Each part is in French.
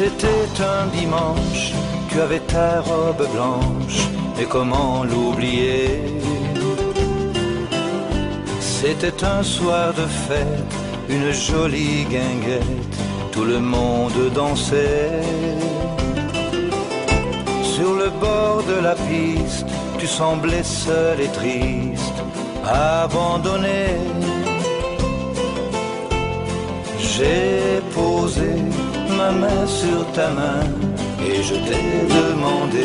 C'était un dimanche, tu avais ta robe blanche, et comment l'oublier? C'était un soir de fête, une jolie guinguette, tout le monde dansait. Sur le bord de la piste, tu semblais seul et triste, abandonné. J'ai posé ma main sur ta main et je t'ai demandé: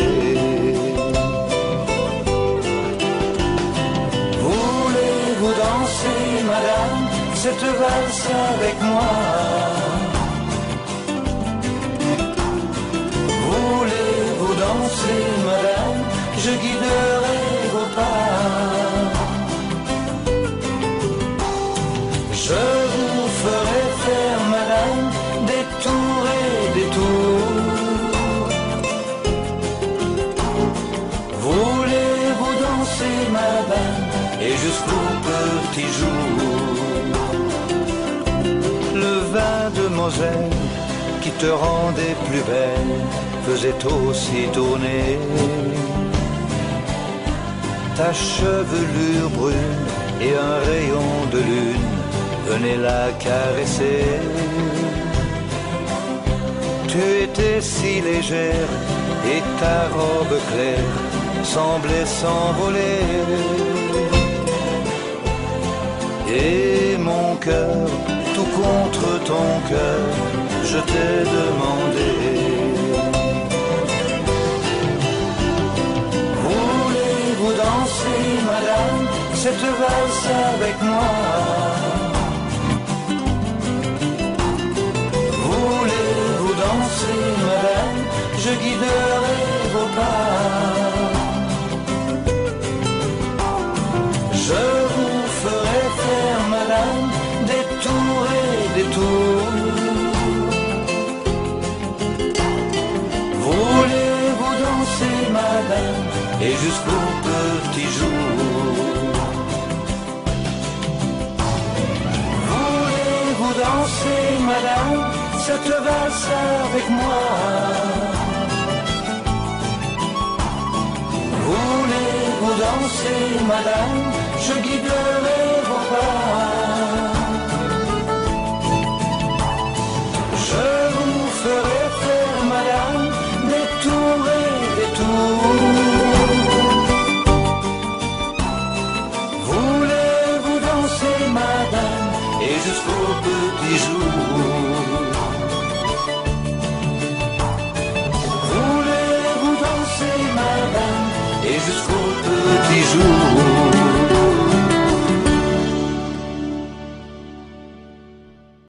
voulez-vous danser, madame, cette valse avec moi? Voulez-vous danser, madame, je guiderai vos pas. Je vous ferai faire, madame, des tours et des tours. Voulez-vous danser, madame, et jusqu'au petit jour? Le vin de Moselle qui te rendait plus belle faisait aussi tourner ta chevelure brune, et un rayon de lune venait la caresser. Tu étais si légère et ta robe claire semblait s'envoler. Et mon cœur, tout contre ton cœur, je t'ai demandé: voulez-vous danser, madame, cette valse avec moi? Voulez-vous danser, madame, je guiderai vos pas. Je vous ferai faire, madame, des tours et des tours. Voulez-vous danser, madame, et jusqu'au petit jour? Voulez-vous danser, madame, cette valse avec moi? Voulez-vous danser, madame, je guiderai vos pas. Je vous ferai faire, madame, des tours et des tours. Voulez-vous danser, madame, et jusqu'au petit jour? Voulez-vous danser, madame, et jusqu'au petit jour?